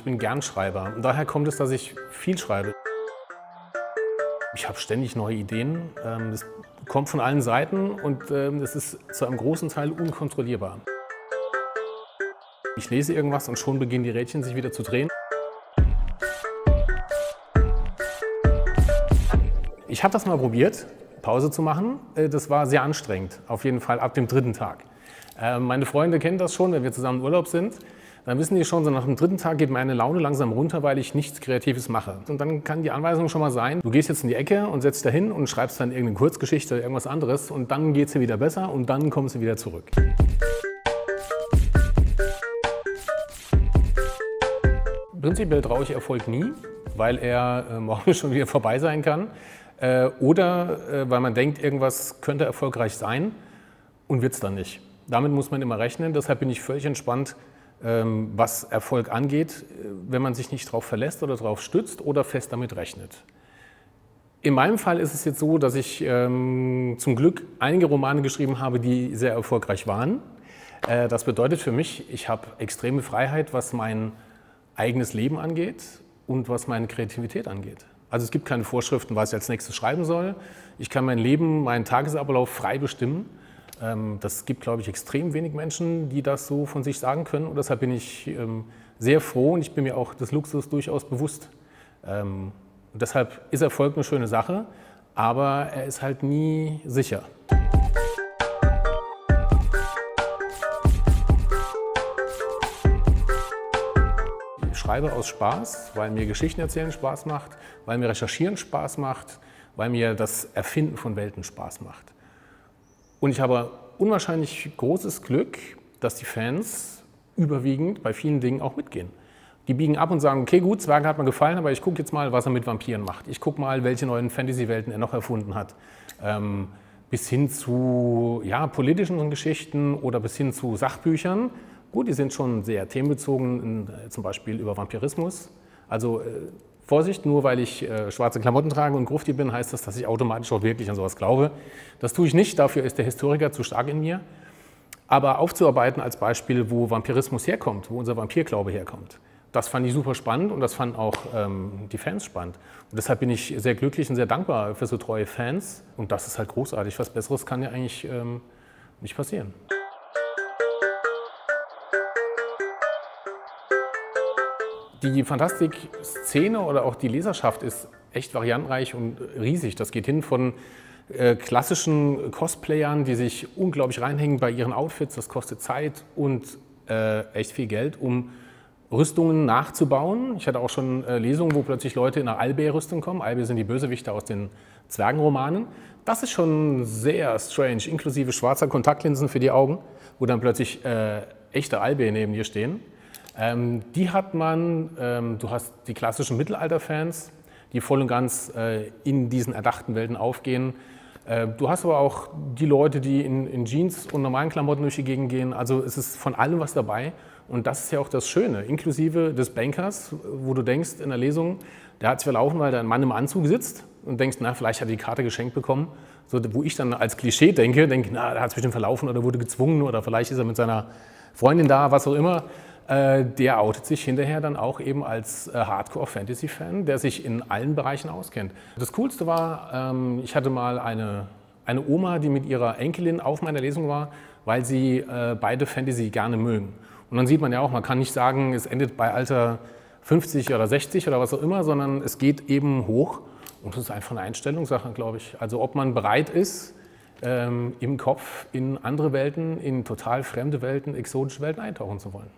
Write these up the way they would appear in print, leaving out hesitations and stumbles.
Ich bin Gernschreiber. Und daher kommt es, dass ich viel schreibe. Ich habe ständig neue Ideen. Das kommt von allen Seiten und es ist zu einem großen Teil unkontrollierbar. Ich lese irgendwas und schon beginnen die Rädchen sich wieder zu drehen. Ich habe das mal probiert, Pause zu machen. Das war sehr anstrengend, auf jeden Fall ab dem 3. Tag. Meine Freunde kennen das schon, wenn wir zusammen im Urlaub sind. Dann wissen die schon, so nach dem 3. Tag geht meine Laune langsam runter, weil ich nichts Kreatives mache. Und dann kann die Anweisung schon mal sein, du gehst jetzt in die Ecke und setzt da hin und schreibst dann irgendeine Kurzgeschichte oder irgendwas anderes und dann geht es dir wieder besser und dann kommst du wieder zurück. Prinzipiell traue ich Erfolg nie, weil er morgen schon wieder vorbei sein kann. Oder weil man denkt, irgendwas könnte erfolgreich sein und wird es dann nicht. Damit muss man immer rechnen, deshalb bin ich völlig entspannt, was Erfolg angeht, wenn man sich nicht darauf verlässt oder darauf stützt oder fest damit rechnet. In meinem Fall ist es jetzt so, dass ich zum Glück einige Romane geschrieben habe, die sehr erfolgreich waren. Das bedeutet für mich, ich habe extreme Freiheit, was mein eigenes Leben angeht und was meine Kreativität angeht. Also es gibt keine Vorschriften, was ich als nächstes schreiben soll. Ich kann mein Leben, meinen Tagesablauf frei bestimmen. Das gibt, glaube ich, extrem wenig Menschen, die das so von sich sagen können. Und deshalb bin ich sehr froh und ich bin mir auch des Luxus durchaus bewusst. Und deshalb ist Erfolg eine schöne Sache, aber er ist halt nie sicher. Ich schreibe aus Spaß, weil mir Geschichten erzählen Spaß macht, weil mir Recherchieren Spaß macht, weil mir das Erfinden von Welten Spaß macht. Und ich habe unwahrscheinlich großes Glück, dass die Fans überwiegend bei vielen Dingen auch mitgehen. Die biegen ab und sagen, okay gut, Zwerge hat mir gefallen, aber ich gucke jetzt mal, was er mit Vampiren macht. Ich gucke mal, welche neuen Fantasy-Welten er noch erfunden hat. Bis hin zu politischen Geschichten oder bis hin zu Sachbüchern. Gut, die sind schon sehr themenbezogen, zum Beispiel über Vampirismus. Also Vorsicht, nur weil ich schwarze Klamotten trage und Grufti bin, heißt das, dass ich automatisch auch wirklich an sowas glaube. Das tue ich nicht, dafür ist der Historiker zu stark in mir. Aber aufzuarbeiten als Beispiel, wo Vampirismus herkommt, wo unser Vampirglaube herkommt, das fand ich super spannend und das fanden auch die Fans spannend. Und deshalb bin ich sehr glücklich und sehr dankbar für so treue Fans. Und das ist halt großartig. Was Besseres kann ja eigentlich nicht passieren. Die Fantastik-Szene oder auch die Leserschaft ist echt variantenreich und riesig. Das geht hin von klassischen Cosplayern, die sich unglaublich reinhängen bei ihren Outfits. Das kostet Zeit und echt viel Geld, um Rüstungen nachzubauen. Ich hatte auch schon Lesungen, wo plötzlich Leute in einer Albä-Rüstung kommen. Albä sind die Bösewichte aus den Zwergenromanen. Das ist schon sehr strange, inklusive schwarzer Kontaktlinsen für die Augen, wo dann plötzlich echte Albä neben dir stehen. Die hat man, du hast die klassischen Mittelalter-Fans, die voll und ganz in diesen erdachten Welten aufgehen. Du hast aber auch die Leute, die in Jeans und normalen Klamotten durch die Gegend gehen. Also es ist von allem was dabei und das ist ja auch das Schöne, inklusive des Bankers, wo du denkst in der Lesung, der hat sich verlaufen, weil da ein Mann im Anzug sitzt und denkst, na, vielleicht hat er die Karte geschenkt bekommen. So, wo ich dann als Klischee denke, na, der hat sich bestimmt verlaufen oder wurde gezwungen oder vielleicht ist er mit seiner Freundin da, was auch immer. Der outet sich hinterher dann auch eben als Hardcore-Fantasy-Fan, der sich in allen Bereichen auskennt. Das Coolste war, ich hatte mal eine Oma, die mit ihrer Enkelin auf meiner Lesung war, weil sie beide Fantasy gerne mögen. Und dann sieht man ja auch, man kann nicht sagen, es endet bei Alter 50 oder 60 oder was auch immer, sondern es geht eben hoch. Und das ist einfach eine Einstellungssache, glaube ich. Also ob man bereit ist, im Kopf in andere Welten, in total fremde Welten, exotische Welten eintauchen zu wollen.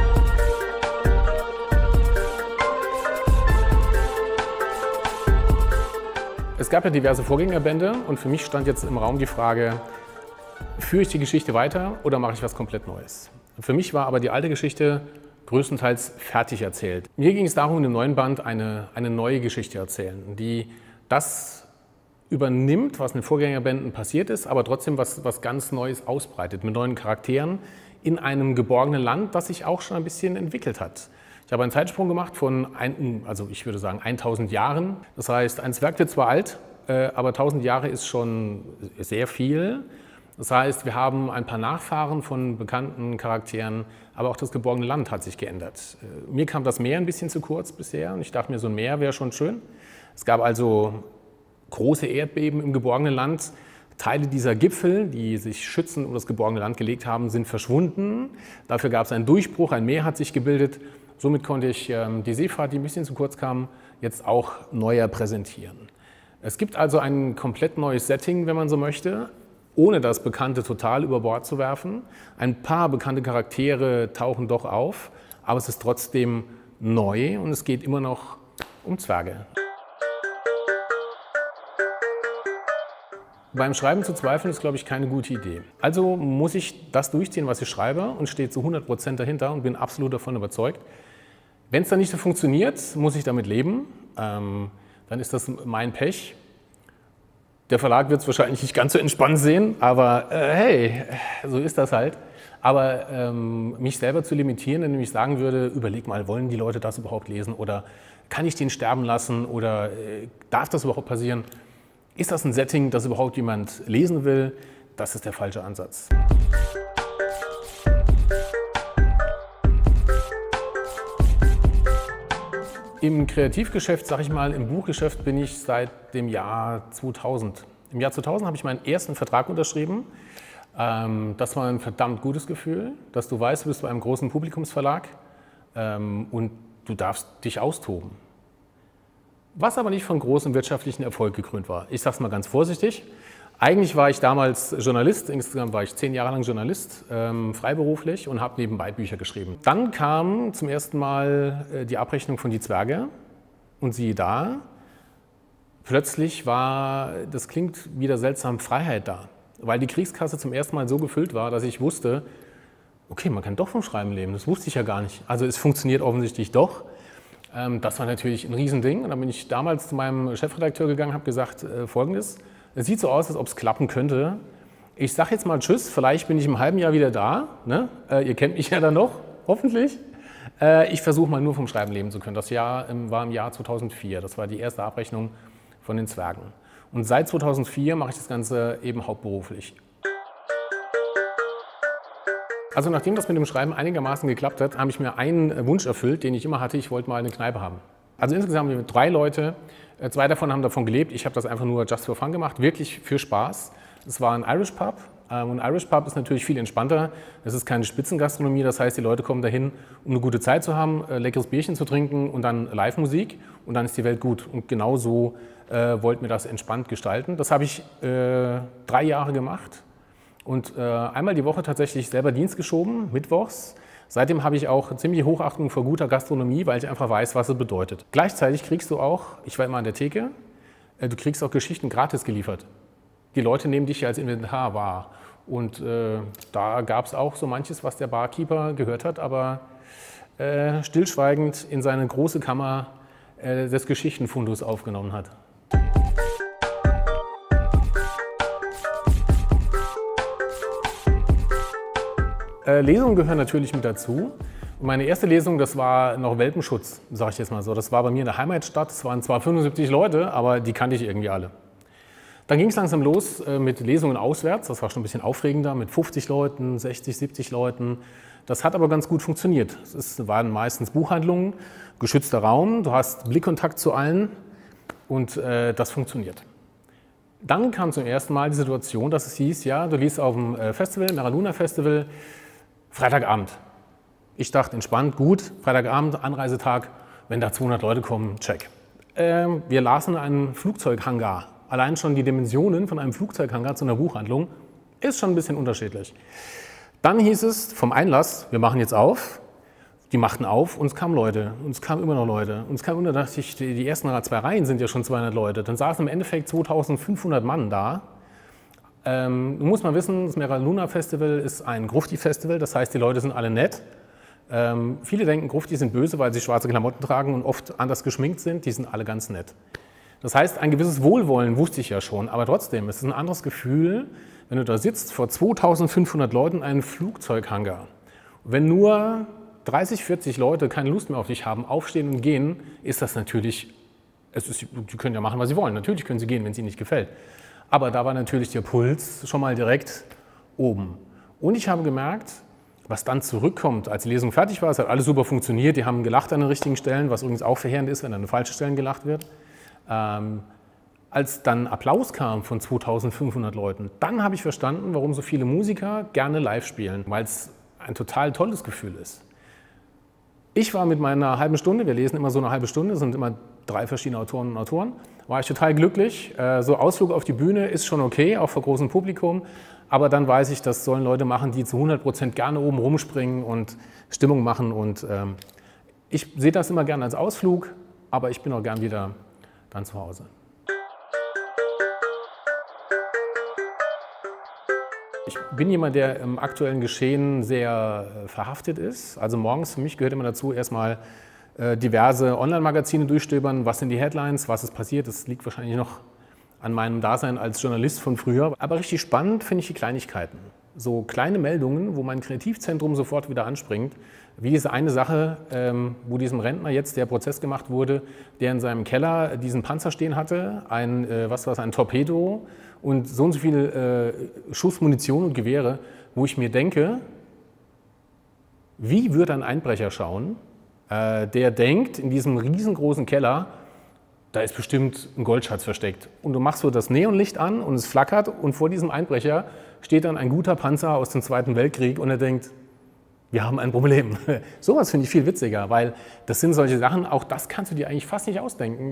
Es gab ja diverse Vorgängerbände und für mich stand jetzt im Raum die Frage, führe ich die Geschichte weiter oder mache ich was komplett Neues? Für mich war aber die alte Geschichte größtenteils fertig erzählt. Mir ging es darum, in dem neuen Band eine neue Geschichte erzählen, die das übernimmt, was in den Vorgängerbänden passiert ist, aber trotzdem was ganz Neues ausbreitet, mit neuen Charakteren in einem geborgenen Land, das sich auch schon ein bisschen entwickelt hat. Ich habe einen Zeitsprung gemacht von, ich würde sagen, 1000 Jahren. Das heißt, ein Zwerg wird zwar alt, aber 1000 Jahre ist schon sehr viel. Das heißt, wir haben ein paar Nachfahren von bekannten Charakteren, aber auch das geborgene Land hat sich geändert. Mir kam das Meer ein bisschen zu kurz bisher und ich dachte mir, so ein Meer wäre schon schön. Es gab also große Erdbeben im geborgenen Land. Teile dieser Gipfel, die sich schützend um das geborgene Land gelegt haben, sind verschwunden. Dafür gab es einen Durchbruch, ein Meer hat sich gebildet. Somit konnte ich die Seefahrt, die ein bisschen zu kurz kam, jetzt auch neuer präsentieren. Es gibt also ein komplett neues Setting, wenn man so möchte, ohne das Bekannte total über Bord zu werfen. Ein paar bekannte Charaktere tauchen doch auf, aber es ist trotzdem neu und es geht immer noch um Zwerge. Beim Schreiben zu zweifeln ist, glaube ich, keine gute Idee. Also muss ich das durchziehen, was ich schreibe und stehe zu 100% dahinter und bin absolut davon überzeugt. Wenn es dann nicht so funktioniert, muss ich damit leben. Dann ist das mein Pech. Der Verlag wird es wahrscheinlich nicht ganz so entspannt sehen, aber hey, so ist das halt. Aber mich selber zu limitieren, indem ich sagen würde, überleg mal, wollen die Leute das überhaupt lesen oder kann ich den sterben lassen oder darf das überhaupt passieren? Ist das ein Setting, das überhaupt jemand lesen will? Das ist der falsche Ansatz. Im Kreativgeschäft, sage ich mal, im Buchgeschäft bin ich seit dem Jahr 2000. Im Jahr 2000 habe ich meinen ersten Vertrag unterschrieben. Das war ein verdammt gutes Gefühl, dass du weißt, du bist bei einem großen Publikumsverlag und du darfst dich austoben. Was aber nicht von großem wirtschaftlichen Erfolg gekrönt war. Ich sage es mal ganz vorsichtig. Eigentlich war ich damals Journalist, insgesamt war ich 10 Jahre lang Journalist, freiberuflich und habe nebenbei Bücher geschrieben. Dann kam zum ersten Mal die Abrechnung von Die Zwerge und siehe da, plötzlich war, das klingt wieder seltsam, Freiheit da. Weil die Kriegskasse zum ersten Mal so gefüllt war, dass ich wusste, okay, man kann doch vom Schreiben leben, das wusste ich ja gar nicht. Also es funktioniert offensichtlich doch. Das war natürlich ein Riesending und dann bin ich damals zu meinem Chefredakteur gegangen und habe gesagt, Folgendes, es sieht so aus, als ob es klappen könnte. Ich sage jetzt mal Tschüss, vielleicht bin ich im halben Jahr wieder da, ne? Ihr kennt mich ja dann noch, hoffentlich. Ich versuche mal nur vom Schreiben leben zu können. Das Jahr war im Jahr 2004, das war die erste Abrechnung von den Zwergen. Und seit 2004 mache ich das Ganze eben hauptberuflich. Also nachdem das mit dem Schreiben einigermaßen geklappt hat, habe ich mir einen Wunsch erfüllt, den ich immer hatte, ich wollte mal eine Kneipe haben. Also insgesamt haben wir 3 Leute, 2 davon haben davon gelebt, ich habe das einfach nur just for fun gemacht, wirklich für Spaß. Es war ein Irish Pub und ein Irish Pub ist natürlich viel entspannter, es ist keine Spitzengastronomie, das heißt die Leute kommen dahin, um eine gute Zeit zu haben, leckeres Bierchen zu trinken und dann Live-Musik und dann ist die Welt gut. Und genau so wollten wir das entspannt gestalten. Das habe ich 3 Jahre gemacht. Und einmal die Woche tatsächlich selber Dienst geschoben, mittwochs. Seitdem habe ich auch ziemlich Hochachtung vor guter Gastronomie, weil ich einfach weiß, was es bedeutet. Gleichzeitig kriegst du auch, ich war immer an der Theke, du kriegst auch Geschichten gratis geliefert. Die Leute nehmen dich ja als Inventar wahr. Und da gab es auch so manches, was der Barkeeper gehört hat, aber stillschweigend in seine große Kammer des Geschichtenfundus aufgenommen hat. Lesungen gehören natürlich mit dazu. Und meine erste Lesung, das war noch Welpenschutz, sage ich jetzt mal so. Das war bei mir in der Heimatstadt. Es waren zwar 75 Leute, aber die kannte ich irgendwie alle. Dann ging es langsam los mit Lesungen auswärts. Das war schon ein bisschen aufregender mit 50 Leuten, 60, 70 Leuten. Das hat aber ganz gut funktioniert. Es waren meistens Buchhandlungen, geschützter Raum. Du hast Blickkontakt zu allen und das funktioniert. Dann kam zum ersten Mal die Situation, dass es hieß, ja, du liest auf dem Festival, Mera Luna Festival, Freitagabend. Ich dachte, entspannt, gut, Freitagabend, Anreisetag, wenn da 200 Leute kommen, check. Wir lasen einen Flugzeughangar. Allein schon die Dimensionen von einem Flugzeughangar zu einer Buchhandlung ist schon ein bisschen unterschiedlich. Dann hieß es vom Einlass, wir machen jetzt auf. Die machten auf und es kamen Leute und es kamen immer noch Leute. Und es kam immer, dachte ich, die ersten 2 Reihen sind ja schon 200 Leute. Dann saßen im Endeffekt 2500 Mann da. Du musst mal wissen, das Mera Luna Festival ist ein Grufti-Festival, das heißt, die Leute sind alle nett. Viele denken, Grufti sind böse, weil sie schwarze Klamotten tragen und oft anders geschminkt sind. Die sind alle ganz nett. Das heißt, ein gewisses Wohlwollen wusste ich ja schon, aber trotzdem, es ist ein anderes Gefühl, wenn du da sitzt vor 2500 Leuten in einem Flugzeughangar. Wenn nur 30, 40 Leute keine Lust mehr auf dich haben, aufstehen und gehen, ist das natürlich, die können ja machen, was sie wollen. Natürlich können sie gehen, wenn es ihnen nicht gefällt. Aber da war natürlich der Puls schon mal direkt oben. Und ich habe gemerkt, was dann zurückkommt, als die Lesung fertig war, es hat alles super funktioniert, die haben gelacht an den richtigen Stellen, was übrigens auch verheerend ist, wenn an den falschen Stellen gelacht wird. Als dann Applaus kam von 2500 Leuten, dann habe ich verstanden, warum so viele Musiker gerne live spielen, weil es ein total tolles Gefühl ist. Ich war mit meiner halben Stunde, wir lesen immer so eine halbe Stunde, es sind immer 3 verschiedene Autorinnen und Autoren, war ich total glücklich. So Ausflug auf die Bühne ist schon okay, auch vor großem Publikum, aber dann weiß ich, das sollen Leute machen, die zu 100% gerne oben rumspringen und Stimmung machen. Und ich sehe das immer gerne als Ausflug, aber ich bin auch gern wieder dann zu Hause. Ich bin jemand, der im aktuellen Geschehen sehr verhaftet ist. Also morgens für mich gehört immer dazu, erstmal diverse Online-Magazine durchstöbern. Was sind die Headlines, was ist passiert? Das liegt wahrscheinlich noch an meinem Dasein als Journalist von früher. Aber richtig spannend finde ich die Kleinigkeiten. So kleine Meldungen, wo mein Kreativzentrum sofort wieder anspringt. Wie diese eine Sache, wo diesem Rentner jetzt der Prozess gemacht wurde, der in seinem Keller diesen Panzer stehen hatte, ein Torpedo und so viel Schuss, Munition und Gewehre, wo ich mir denke, wie wird ein Einbrecher schauen, der denkt, in diesem riesengroßen Keller, da ist bestimmt ein Goldschatz versteckt. Und du machst so das Neonlicht an und es flackert und vor diesem Einbrecher steht dann ein guter Panzer aus dem Zweiten Weltkrieg und er denkt, wir haben ein Problem. Sowas finde ich viel witziger, weil das sind solche Sachen, auch das kannst du dir eigentlich fast nicht ausdenken.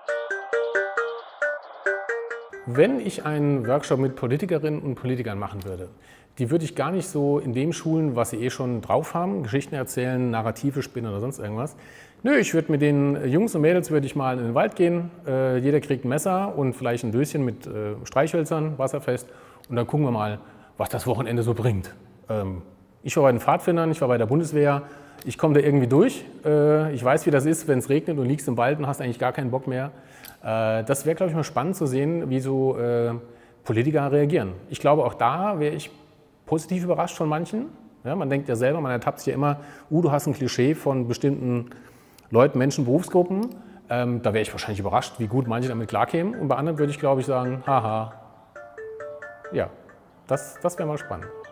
Wenn ich einen Workshop mit Politikerinnen und Politikern machen würde, die würde ich gar nicht so in dem schulen, was sie eh schon drauf haben, Geschichten erzählen, Narrative spinnen oder sonst irgendwas. Nö, ich würde mit den Jungs und Mädels würde ich mal in den Wald gehen, jeder kriegt ein Messer und vielleicht ein Döschen mit Streichhölzern, wasserfest und dann gucken wir mal, was das Wochenende so bringt. Ich war bei den Pfadfindern, ich war bei der Bundeswehr, ich komme da irgendwie durch, ich weiß, wie das ist, wenn es regnet und liegst im Wald und hast eigentlich gar keinen Bock mehr. Das wäre, glaube ich, mal spannend zu sehen, wie so Politiker reagieren. Ich glaube, auch da wäre ich positiv überrascht von manchen. Ja, man denkt ja selber, man ertappt sich ja immer, du hast ein Klischee von bestimmten Leuten, Menschen, Berufsgruppen. Da wäre ich wahrscheinlich überrascht, wie gut manche damit klarkämen. Und bei anderen würde ich, glaube ich, sagen, haha, ja, das wäre mal spannend.